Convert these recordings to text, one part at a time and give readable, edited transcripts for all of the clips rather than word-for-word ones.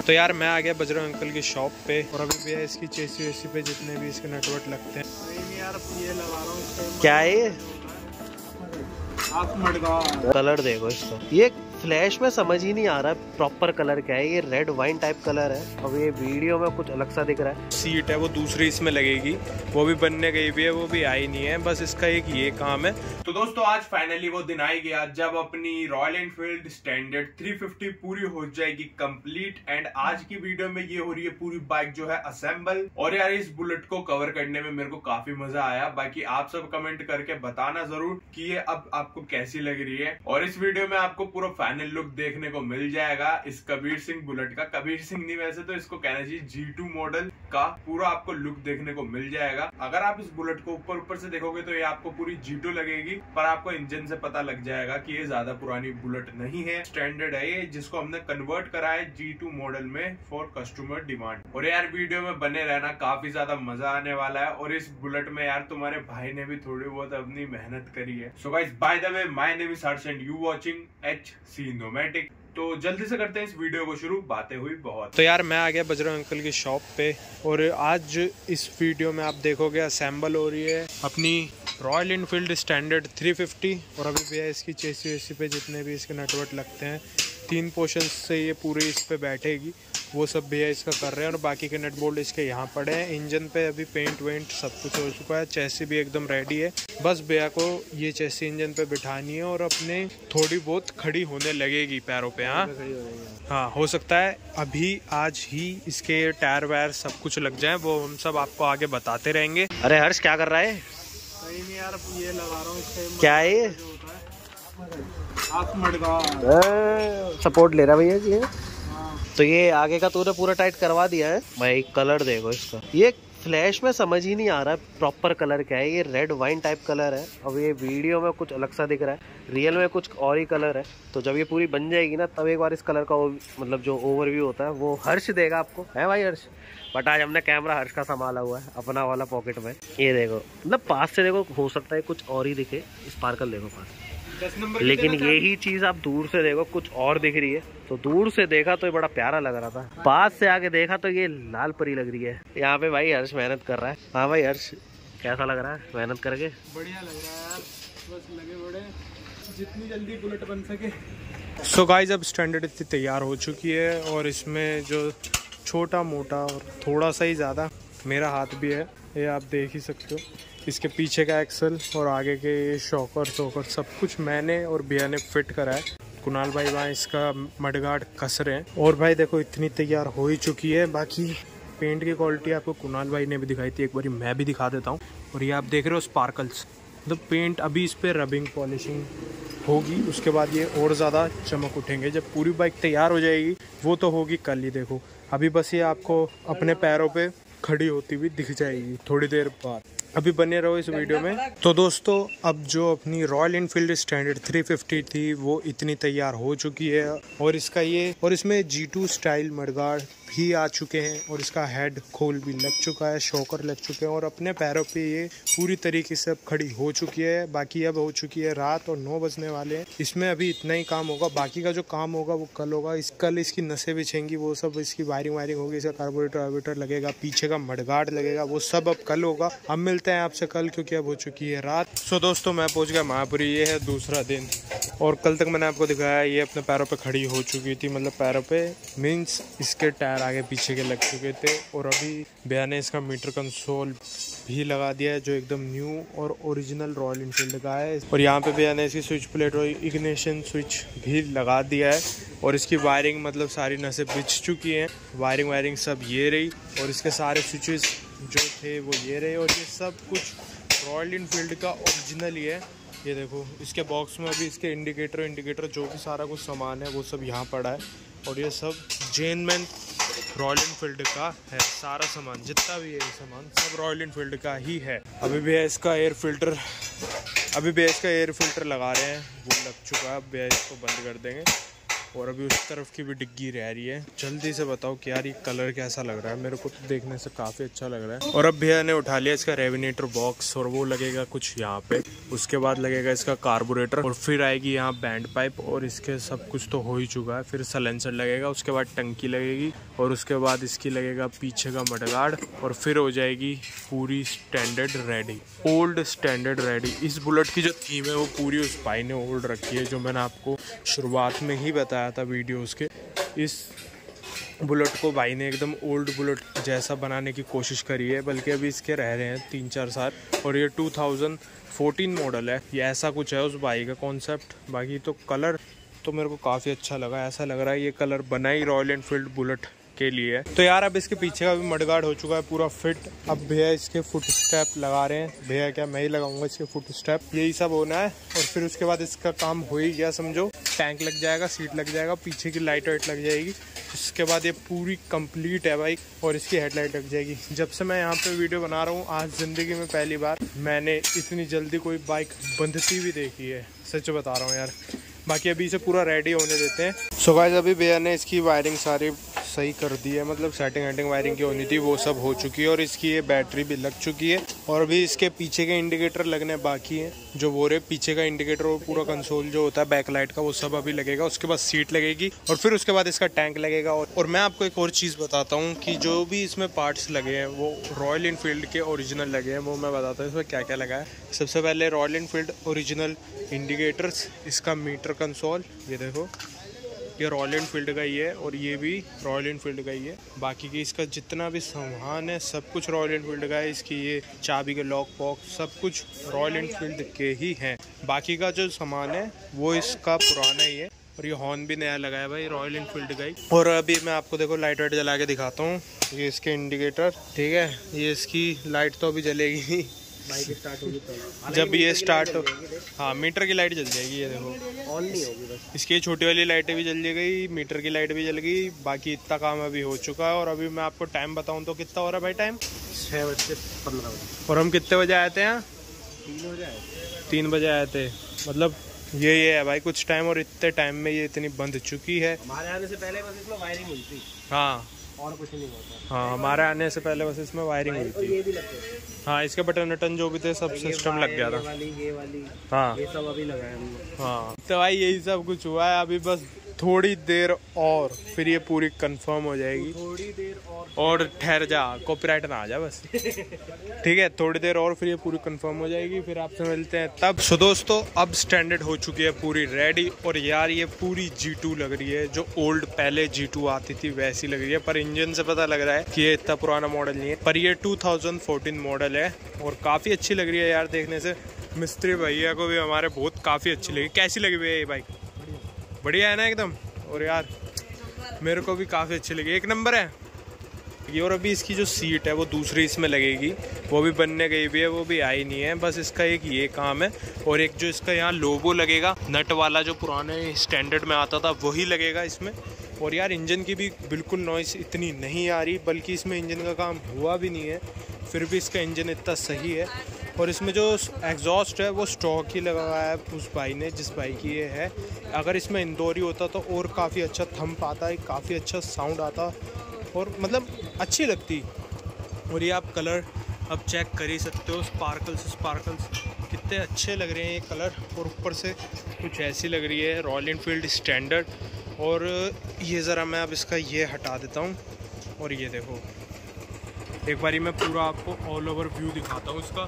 तो यार मैं आ गया बजरंग अंकल की शॉप पे और अभी भैया इसकी चेसी वेसी पे जितने भी इसके नटवर्ट लगते हैं यार ये लगा रहा हूँ। क्या है ये? मडगाड़ कलर देखो इसका, ये फ्लैश में समझ ही नहीं आ रहा है प्रॉपर कलर क्या है। ये रेड वाइन टाइप कलर है और ये वीडियो में कुछ अलग सा दिख रहा है। सीट है वो दूसरी इसमें लगेगी, वो भी बनने गई भी है, वो भी आई नहीं है, बस इसका एक ये काम है। तो दोस्तों आज फाइनली वो दिन आ ही गया जब अपनी रॉयल एनफील्ड स्टैंडर्ड 350 पूरी हो जाएगी कंप्लीट। एंड आज की वीडियो में ये हो रही है पूरी बाइक जो है असेंबल। और यार इस बुलेट को कवर करने में मेरे को काफी मजा आया। बाकी आप सब कमेंट करके बताना जरूर कि ये अब आपको कैसी लग रही है। और इस वीडियो में आपको पूरा फाइनल लुक देखने को मिल जाएगा इस कबीर सिंह बुलेट का। कबीर सिंह नहीं, वैसे तो इसको कहना चाहिए G2 मॉडल का पूरा आपको लुक देखने को मिल जाएगा। अगर आप इस बुलेट को ऊपर से देखोगे तो ये आपको पूरी G2 लगेगी, पर आपको इंजन से पता लग जाएगा कि ये ज्यादा पुरानी बुलेट नहीं है, स्टैंडर्ड है ये, जिसको हमने कन्वर्ट करा है G2 मॉडल में फॉर कस्टमर डिमांड। और यार वीडियो में बने रहना, काफी ज्यादा मजा आने वाला है। और इस बुलेट में यार तुम्हारे भाई ने भी थोड़ी बहुत अपनी मेहनत करी है। So guys by the way my name is Harsh and you watching HC Nomadic। तो जल्दी से करते हैं इस वीडियो को शुरू, बातें हुई बहुत। तो यार मैं आ गया बजरंग अंकल की शॉप पे और आज इस वीडियो में आप देखोगे असेंबल हो रही है अपनी रॉयल एनफील्ड स्टैंडर्ड 350। और अभी भैया इसकी चेसी वेसी पे जितने भी इसके नटवर्ट लगते हैं 3 पोर्शन से ये पूरे इस पे बैठेगी, वो सब भैया इसका कर रहे हैं। और बाकी के नट बोल्ट इसके यहाँ पड़े हैं। इंजन पे अभी पेंट वेंट सब कुछ हो चुका है, चेसी भी एकदम रेडी है। बस भैया को ये चेसी इंजन पे बिठानी है और अपने थोड़ी बहुत खड़ी होने लगेगी पैरों पे। हाँ हो सकता है अभी आज ही इसके टायर वायर सब कुछ लग जाए, वो हम सब आपको आगे बताते रहेंगे। अरे हर्ष क्या कर रहा है? नहीं यार ये लगा रहा हूँ। क्या है ये? सपोर्ट ले रहा भैया जी। तो ये आगे का तूने पूरा टाइट करवा दिया है भाई। कलर देखो इसका, ये फ्लैश में समझ ही नहीं आ रहा है प्रॉपर कलर क्या है। ये रेड वाइन टाइप कलर है और ये वीडियो में कुछ अलग सा दिख रहा है, रियल में कुछ और ही कलर है। तो जब ये पूरी बन जाएगी ना तब एक बार इस कलर का मतलब जो ओवरव्यू होता है वो हर्ष देगा आपको, है भाई हर्ष। बट आज हमने कैमरा हर्ष का संभाला हुआ है अपना वाला पॉकेट में। ये देखो मतलब पास से देखो, हो सकता है कुछ और ही दिखे, स्पार्कल देखो पास, लेकिन यही चीज आप दूर से देखो कुछ और दिख रही है। तो दूर से देखा तो ये बड़ा प्यारा लग रहा था, पास से आके देखा तो ये लाल परी लग रही है। यहाँ पे भाई हर्ष मेहनत कर रहा है। हाँ भाई हर्ष कैसा लग रहा है मेहनत करके? बढ़िया लग रहा है यार, बस लगे बड़े जितनी जल्दी बुलेट बन सके। सो गाइस अब स्टैंडर्ड इतनी तैयार हो चुकी है और इसमें जो छोटा मोटा और थोड़ा सा ही ज़्यादा मेरा हाथ भी है, ये आप देख ही सकते हो। इसके पीछे का एक्सल और आगे के शॉकर सब कुछ मैंने और भैया ने फिट करा है। कुणाल भाई वहाँ इसका मडगाड़ कस रहे हैं। और भाई देखो इतनी तैयार हो ही चुकी है। बाकी पेंट की क्वालिटी आपको कुणाल भाई ने भी दिखाई थी, एक बार मैं भी दिखा देता हूँ। और ये आप देख रहे हो स्पार्कल्स, मतलब पेंट अभी इस पर रबिंग पॉलिशिंग होगी, उसके बाद ये और ज़्यादा चमक उठेंगे। जब पूरी बाइक तैयार हो जाएगी वो तो होगी कल ही, देखो अभी बस ये आपको अपने पैरों पे खड़ी होती हुई दिख जाएगी थोड़ी देर बाद। अभी बने रहो इस वीडियो में। तो दोस्तों अब जो अपनी रॉयल एनफील्ड स्टैंडर्ड 350 थी वो इतनी तैयार हो चुकी है और इसका ये और इसमें G2 स्टाइल मडगाड़ भी आ चुके हैं और इसका हेड खोल भी लग चुका है, शॉकर लग चुके हैं और अपने पैरों पे ये पूरी तरीके से अब खड़ी हो चुकी है। बाकी अब हो चुकी है रात और 9 बजने वाले हैं। इसमें अभी इतना ही काम होगा, बाकी का जो काम होगा वो कल होगा। कल इसकी नसें बिछेंगी, वो सब इसकी वायरिंग होगी, इसका कार्बोरेटर लगेगा, पीछे का मडगाड़ लगेगा, वो सब अब कल होगा। अब मिलते हैं आपसे कल क्योंकि अब हो चुकी है रात। सो दोस्तों मैं पहुंच गया महापुरी, ये है दूसरा दिन और कल तक मैंने आपको दिखाया ये अपने पैरों पे खड़ी हो चुकी थी, मतलब पैरों पे मीन्स इसके टायर आगे पीछे के लग चुके थे। और अभी भैया ने इसका मीटर कंसोल भी लगा दिया है जो एकदम न्यू और ओरिजिनल रॉयल एनफील्ड का है। और यहाँ पे भैया ने इसकी स्विच प्लेट और इग्निशन स्विच भी लगा दिया है और इसकी वायरिंग मतलब सारी नसें बिछ चुकी हैं, वायरिंग सब ये रही और इसके सारे स्विचेस जो थे वो ये रहे और ये सब कुछ रॉयल एनफील्ड का ओरिजिनल ही है। ये देखो इसके बॉक्स में अभी इसके इंडिकेटर जो भी सारा कुछ सामान है वो सब यहाँ पड़ा है और ये सब जेनमैन रॉयल एनफील्ड का है। सारा सामान जितना भी है सामान सब रॉयल एनफील्ड का ही है। अभी भी इसका एयर फिल्टर लगा रहे हैं, वो लग चुका है। अब भैया इसको बंद कर देंगे और अभी उस तरफ की भी डिग्गी रह रही है। जल्दी से बताओ कि यार ये कलर कैसा लग रहा है, मेरे को तो देखने से काफ़ी अच्छा लग रहा है। और अब भैया ने उठा लिया इसका रेविनेटर बॉक्स, और वो लगेगा कुछ यहाँ पे, उसके बाद लगेगा इसका कार्बोरेटर, और फिर आएगी यहाँ बैंड पाइप, और इसके सब कुछ तो हो ही चुका है। फिर सलेंसर लगेगा, उसके बाद टंकी लगेगी, और उसके बाद इसकी लगेगा पीछे का मडगार्ड, और फिर हो जाएगी पूरी standard ready, old standard ready. इस बुलेट की जो थीम है वो पूरी उस भाई ने ओल्ड रखी है, जो मैंने आपको शुरुआत में ही बताया था वीडियोस के। इस बुलेट को भाई ने एकदम ओल्ड बुलेट जैसा बनाने की कोशिश करी है, बल्कि अभी इसके रह रहे हैं 3-4 साल, और ये 2014 मॉडल है। ये ऐसा कुछ है उस भाई का कॉन्सेप्ट। बाकी तो कलर तो मेरे को काफ़ी अच्छा लगा, ऐसा लग रहा है ये कलर बना ही रॉयल एनफील्ड बुलेट के लिए। तो यार अब इसके पीछे का भी मडगार्ड हो चुका है पूरा फिट। अब भैया इसके फुट स्टेप लगा रहे हैं। भैया क्या, मैं ही लगाऊंगा इसके फुट स्टेप, यही सब होना है। और फिर उसके बाद इसका काम हो ही गया समझो। टैंक लग जाएगा, सीट लग जाएगा, पीछे की लाइट वाइट लग जाएगी। इसके बाद ये पूरी कंप्लीट है बाइक, और इसकी हेडलाइट लग जाएगी। जब से मैं यहाँ पे वीडियो बना रहा हूँ, आज ज़िंदगी में पहली बार मैंने इतनी जल्दी कोई बाइक बंधती भी देखी है, सच बता रहा हूँ यार। बाकी अभी इसे पूरा रेडी होने देते हैं। सो गाइस अभी भैया ने इसकी वायरिंग सारी सही कर दी है, मतलब सेटिंग वायरिंग की होनी थी वो सब हो चुकी है, और इसकी ये बैटरी भी लग चुकी है। और अभी इसके पीछे के इंडिकेटर लगने बाकी हैं, जो वो रहे पीछे का इंडिकेटर और पूरा कंसोल जो होता है बैकलाइट का, वो सब अभी लगेगा। उसके बाद सीट लगेगी, और फिर उसके बाद इसका टैंक लगेगा। और मैं आपको एक और चीज़ बताता हूँ कि जो भी इसमें पार्ट्स लगे हैं वो रॉयल एनफील्ड के ओरिजिनल लगे हैं, वो मैं बताता हूँ इसमें क्या क्या लगा है। सबसे पहले रॉयल एनफील्ड ओरिजिनल इंडिकेटर्स, इसका मीटर कंसोल, ये देखो ये रॉयल एनफील्ड का ही है, और ये भी रॉयल एनफील्ड का ही है। बाकी की इसका जितना भी सामान है सब कुछ रॉयल एनफील्ड का है। इसकी ये चाबी के लॉक बॉक्स सब कुछ रॉयल एनफील्ड के ही हैं। बाकी का जो सामान है वो इसका पुराना ही है, और ये हॉर्न भी नया लगा है भाई, रॉयल एनफील्ड का ही। और अभी मैं आपको देखो लाइट वाइट जला के दिखाता हूँ। ये इसके इंडिकेटर, ठीक है, ये इसकी लाइट तो अभी जलेगी बाइक स्टार्ट होगी तो, जब ये स्टार्ट हो, हाँ मीटर की लाइट जल जाएगी। ये देखो ऑन नहीं होगी बस। इसकी छोटी वाली लाइटें भी जल गई, मीटर की लाइट भी जल गई। बाकी इतना काम अभी हो चुका है। और अभी मैं आपको टाइम बताऊं तो कितना हो रहा है भाई टाइम? 6:15। और हम कितने बजे आए थे यहाँ? 3 बजे आए थे। मतलब ये है भाई कुछ टाइम, और इतने टाइम में ये इतनी बंद चुकी है। हमारे आने से पहले बस इसमें वायरिंग हुई थी, हाँ और कुछ नहीं होता। हाँ, हमारे आने से पहले बस इसमें वायरिंग हुई थी। ये भी लगते, हाँ इसके बटन वटन जो भी थे सब सिस्टम लग गया था। ये वाली हाँ ये सब अभी लगाया हमने। हाँ तो भाई यही सब कुछ हुआ है। अभी बस थोड़ी देर और फिर ये पूरी कंफर्म हो जाएगी। थोड़ी देर और ठहर जा, कॉपीराइट ना आ जा बस। ठीक है, थोड़ी देर और फिर ये पूरी कंफर्म हो जाएगी, फिर आपसे मिलते हैं तब। सो दोस्तों अब स्टैंडर्ड हो चुकी है पूरी रेडी। और यार ये पूरी G2 लग रही है, जो ओल्ड पहले G2 आती थी वैसी लग रही है। पर इंजन से पता लग रहा है कि ये इतना पुराना मॉडल नहीं है, पर ये 2014 मॉडल है, और काफ़ी अच्छी लग रही है यार देखने से। मिस्त्री भैया को भी हमारे बहुत काफ़ी अच्छी लगी। कैसी लगी भैया ये बाइक? बढ़िया है ना एकदम। और यार मेरे को भी काफ़ी अच्छी लगी, एक नंबर है ये। और अभी इसकी जो सीट है वो दूसरी इसमें लगेगी, वो भी बनने गई भी है, वो भी आई नहीं है। बस इसका एक ये काम है, और एक जो इसका यहाँ लोगो लगेगा नट वाला, जो पुराने स्टैंडर्ड में आता था वही लगेगा इसमें। और यार इंजन की भी बिल्कुल नॉइस इतनी नहीं आ रही, बल्कि इसमें इंजन का काम हुआ भी नहीं है, फिर भी इसका इंजन इतना सही है। और इसमें जो एग्जॉस्ट है वो स्टॉक ही लगाया है उस भाई ने, जिस भाई की ये है। अगर इसमें इंदौरी होता तो और काफ़ी अच्छा थंप आता है, काफ़ी अच्छा साउंड आता, और मतलब अच्छी लगती। और ये आप कलर अब चेक कर ही सकते हो, स्पार्कल्स कितने अच्छे लग रहे हैं ये कलर। और ऊपर से कुछ ऐसी लग रही है रॉयल एनफील्ड स्टैंडर्ड। और ये ज़रा मैं अब इसका ये हटा देता हूँ, और ये देखो एक बारी मैं पूरा आपको ऑल ओवर व्यू दिखाता हूँ इसका।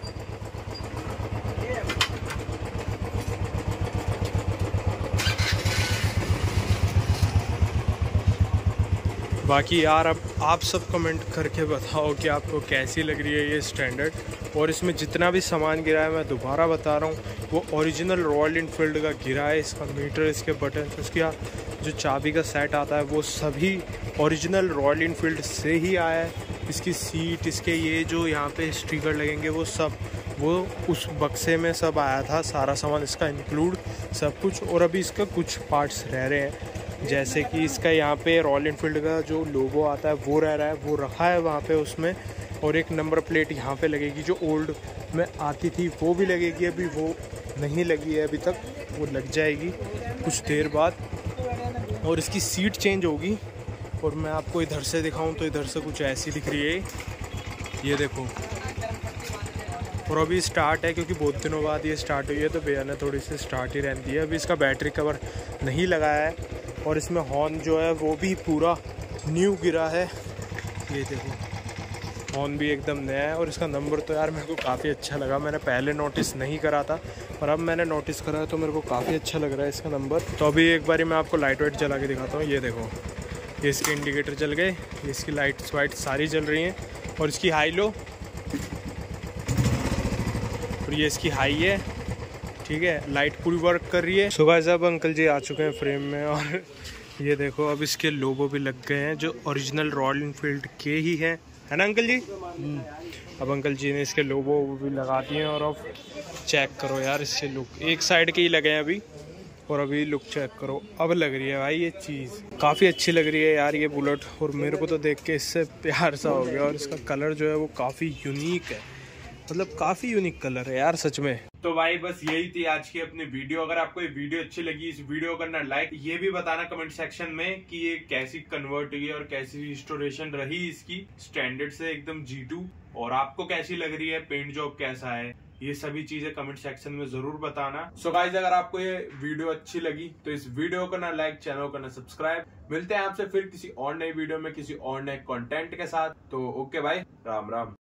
बाकी यार अब आप सब कमेंट करके बताओ कि आपको कैसी लग रही है ये स्टैंडर्ड। और इसमें जितना भी सामान गिरा है मैं दोबारा बता रहा हूँ वो ओरिजिनल रॉयल एनफील्ड का गिरा है। इसका मीटर, इसके बटन, उसका जो चाबी का सेट आता है वो सभी ओरिजिनल रॉयल एनफील्ड से ही आया है। इसकी सीट, इसके ये जो यहाँ पे स्टिकर लगेंगे वो सब वो उस बक्से में सब आया था, सारा सामान इसका इंक्लूड सब कुछ। और अभी इसका कुछ पार्ट्स रह रहे हैं, जैसे कि इसका यहाँ पे रॉयल एनफील्ड का जो लोगो आता है वो रह रहा है, वो रखा है वहाँ पे उसमें। और एक नंबर प्लेट यहाँ पे लगेगी जो ओल्ड में आती थी, वो भी लगेगी। अभी वो नहीं लगी है अभी तक, वो लग जाएगी कुछ देर बाद। और इसकी सीट चेंज होगी। और मैं आपको इधर से दिखाऊं तो इधर से कुछ ऐसी दिख रही है, ये देखो। और अभी स्टार्ट है क्योंकि बहुत दिनों बाद ये स्टार्ट हुई है, तो भैया ने थोड़ी सी स्टार्ट ही रहती है। अभी इसका बैटरी कवर नहीं लगाया है और इसमें हॉर्न जो है वो भी पूरा न्यू गिरा है, ये देखो। हॉर्न भी एकदम नया है और इसका नंबर तो यार मेरे को काफ़ी अच्छा लगा। मैंने पहले नोटिस नहीं करा था पर अब मैंने नोटिस करा तो मेरे को काफ़ी अच्छा लग रहा है इसका नंबर। तो अभी एक बारी मैं आपको लाइट वाइट जला के दिखाता हूँ। ये देखो, ये इसके इंडिकेटर जल गए, ये इसकी लाइट्स वाइट सारी जल रही हैं। और इसकी हाई लो, और ये इसकी हाई है, ठीक है, लाइट पूरी वर्क कर रही है। सो गाइस अब अंकल जी आ चुके हैं फ्रेम में और ये देखो अब इसके लोगो भी लग गए हैं जो ओरिजिनल रॉयल एनफील्ड के ही हैं, है ना अंकल जी? अब अंकल जी ने इसके लोगो भी लगा दिए हैं। और अब चेक करो यार इससे लुक, एक साइड के ही लगे हैं अभी, और अभी लुक चेक करो। अब लग रही है भाई ये चीज़ काफ़ी अच्छी लग रही है यार ये बुलेट। और मेरे को तो देख के इससे प्यार सा हो गया। और इसका कलर जो है वो काफ़ी यूनिक है, मतलब काफ़ी यूनिक कलर है यार सच में। तो भाई बस यही थी आज की अपनी वीडियो। अगर आपको ये वीडियो अच्छी लगी, इस वीडियो को करना लाइक, ये भी बताना कमेंट सेक्शन में कि ये कैसी कन्वर्ट हुई है और कैसी रिस्टोरेशन रही इसकी स्टैंडर्ड से एकदम G2, और आपको कैसी लग रही है, पेंट जॉब कैसा है, ये सभी चीजें कमेंट सेक्शन में जरूर बताना। सो गाइस अगर आपको ये वीडियो अच्छी लगी तो इस वीडियो को ना लाइक, चैनल को ना सब्सक्राइब। मिलते हैं आपसे फिर किसी और नई वीडियो में किसी और नए कंटेंट के साथ। तो ओके भाई, राम राम।